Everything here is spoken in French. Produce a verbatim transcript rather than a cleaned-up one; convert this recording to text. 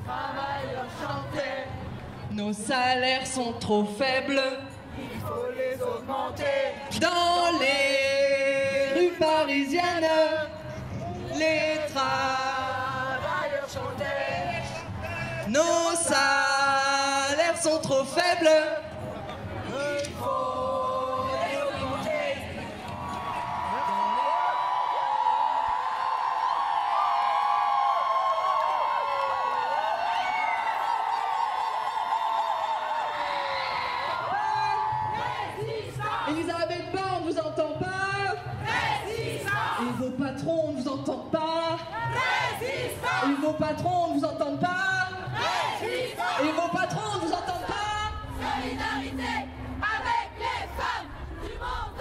travailleurs chantaient. Nos salaires sont trop faibles. Il faut les augmenter. Dans les rues parisiennes, les Travailleurs chantaient. Nos salaires sont trop faibles. Il faut les augmenter. Elisabeth Borne, on vous entend pas. Résistance. Et vos patrons, on vous entend pas. Résistance. Et vos patrons, on vous entend pas. Résistance. Et vos patrons, on vous entend pas. Solidarité avec les femmes du monde